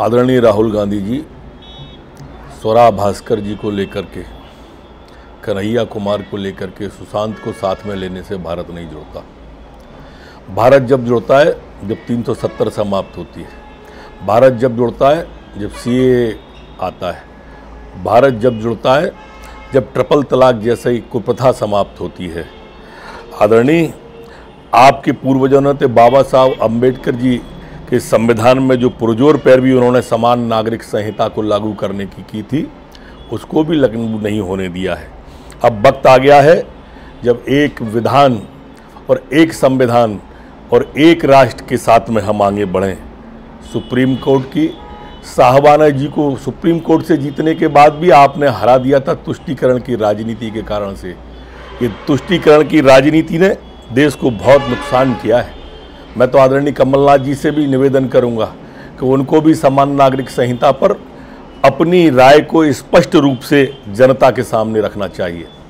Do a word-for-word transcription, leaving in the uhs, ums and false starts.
आदरणीय राहुल गांधी जी स्वरा भास्कर जी को लेकर के, कन्हैया कुमार को लेकर के, सुशांत को साथ में लेने से भारत नहीं जुड़ता। भारत जब जुड़ता है जब तीन सौ सत्तर समाप्त होती है। भारत जब जुड़ता है जब सीए आता है। भारत जब जुड़ता है जब ट्रिपल तलाक जैसी कुप्रथा समाप्त होती है। आदरणीय, आपके पूर्वजों ने बाबा साहब अम्बेडकर जी के संविधान में जो पुरजोर पैरवी उन्होंने समान नागरिक संहिता को लागू करने की की थी, उसको भी लागू नहीं होने दिया है। अब वक्त आ गया है जब एक विधान और एक संविधान और एक राष्ट्र के साथ में हम आगे बढ़ें। सुप्रीम कोर्ट की साहबाना जी को सुप्रीम कोर्ट से जीतने के बाद भी आपने हरा दिया था तुष्टीकरण की राजनीति के कारण से। ये तुष्टीकरण की राजनीति ने देश को बहुत नुकसान किया है। मैं तो आदरणीय कमलनाथ जी से भी निवेदन करूंगा कि उनको भी समान नागरिक संहिता पर अपनी राय को स्पष्ट रूप से जनता के सामने रखना चाहिए।